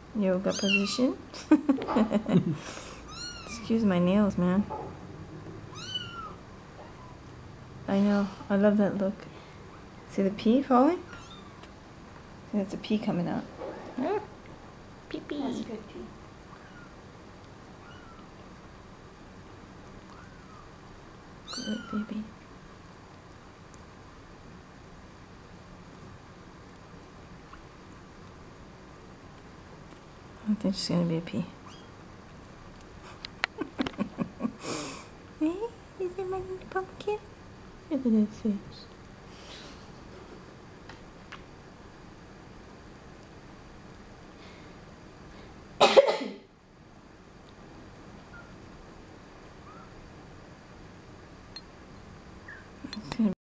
Yoga position. Excuse my nails, man. I know. I love that look. See the pee falling? See, that's a pee coming out. Pee pee. That's good pee. Good baby. I think it's gonna be a pee. Hey, is it my little pumpkin? Look at that face.